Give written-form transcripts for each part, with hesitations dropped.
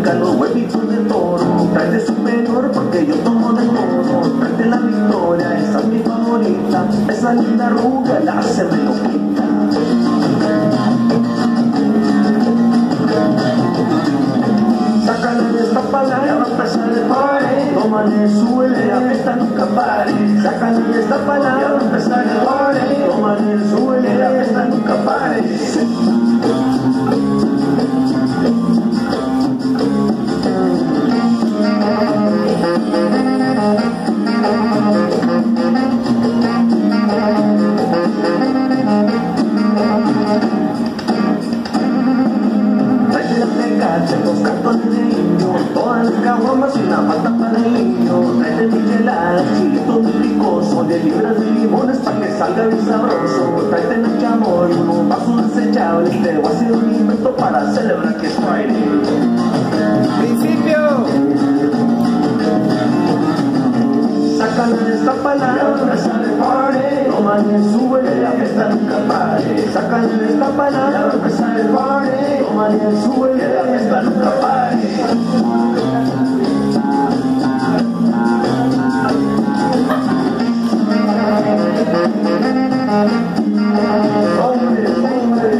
blanca, los huevitos de toro. Tráete superior porque yo tomo de todo. Tráete la victoria, esa es mi favorita. Esa linda rubia la hace me lo quita. Sácale de esta palabra, ya va a empezar el party. Tómale, súbele, la fiesta nunca pare. Sácale de esta palabra, ya va a empezar el party. Tómale, súbele, la fiesta nunca pare. Los cartones de niño, todas las caguamas y la mata para el niño. Tráete micheladas, chilitos muy picosos, de libras de limones para que salga bien sabroso. Tráete la chamoy, unos vasos desechables, te voy a hacer un invento para celebrar que es Friday. ¡Principio! Sácala de esta palabra, empezar el party. Tómale, súbele, la fiesta nunca pare. Sácala de esta palabra, empezar el party. Tómale, súbele, la fiesta nunca pare. Hombre, hombre.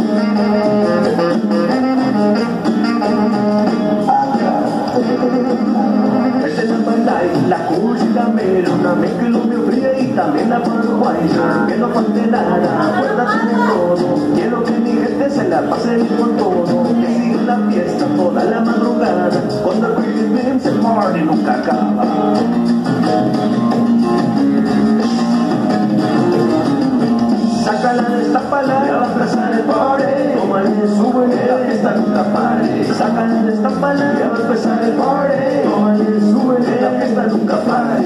La música melona, mezcla mi fría y también la Budweiser. Que no falte nada, acuérdate de todo. Quiero que mi gente se la pase bien con todo. Que siga la fiesta toda la madrugada. Cuando el Pretty Dreams el party nunca acaba. Sácala de esta palabra, va a empezar el party. Tómale, súbele, la fiesta nunca pare. Sácala de esta palabra, va a empezar el party. Tómale, súbele, la fiesta nunca pare.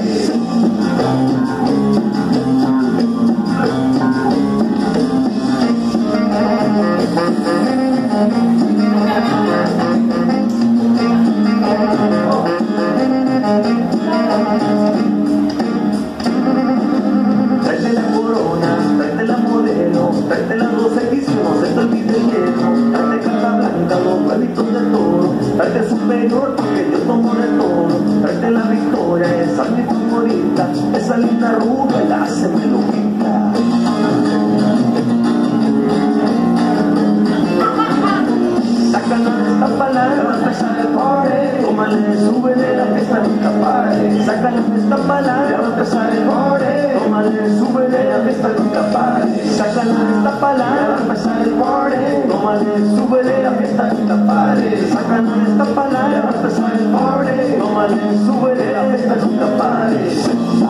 Tráete la corona, tráete la modelo, tráete la 2X que no se te olvide el hielo. Tráete carta blanca, los huevitos de toro. Tráete superior porque yo tomo de todo. Tráete la victoria, esa es mi favorita. Esa linda rubia la hace me lo quita. Sácala de esta palabra, va a empezar el party. Tómale, súbele, la fiesta nunca pare. Sácala de esta palabra, va a empezar el party. Tómale, súbele, la fiesta nunca pare. Sácala de esta palabra, va a empezar el party. Tómale, súbele, la fiesta nunca pare. Sácala de esta palabra, va a empezar el party. Tómale, súbele, la fiesta nunca pare.